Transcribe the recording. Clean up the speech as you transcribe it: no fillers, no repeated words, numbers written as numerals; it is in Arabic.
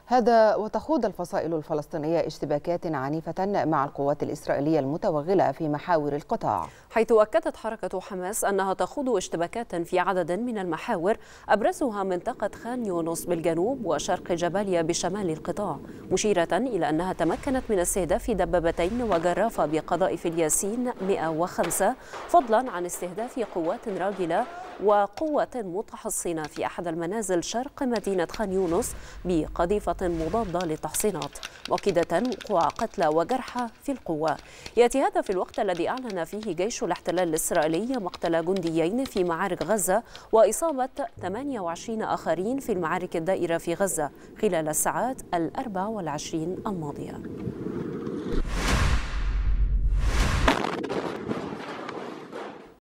هذا وتخوض الفصائل الفلسطينية اشتباكات عنيفة مع القوات الإسرائيلية المتوغلة في محاور القطاع، حيث أكدت حركة حماس أنها تخوض اشتباكات في عدد من المحاور أبرزها منطقة خان يونس بالجنوب وشرق جباليا بشمال القطاع، مشيرة إلى أنها تمكنت من استهداف دبابتين وجرافة بقذائف الياسين 105 فضلا عن استهداف قوات راجلة وقوة متحصنة في أحد المنازل شرق مدينة خان يونس بقذيفة مضادة للتحصينات، مؤكدة وقوع قتلى وجرحى في القوة. يأتي هذا في الوقت الذي أعلن فيه جيش الاحتلال الإسرائيلي مقتل جنديين في معارك غزة وإصابة 28 آخرين في المعارك الدائرة في غزة خلال الساعات 24 الماضية.